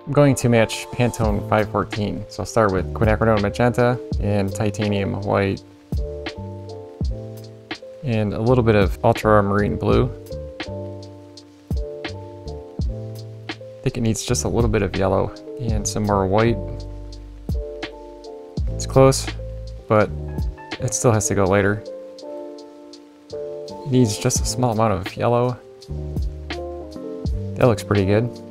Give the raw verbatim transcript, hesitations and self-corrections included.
I'm going to match Pantone five fourteen, so I'll start with quinacridone magenta and titanium white and a little bit of ultramarine blue. I think it needs just a little bit of yellow and some more white. It's close, but it still has to go later. It needs just a small amount of yellow. That looks pretty good.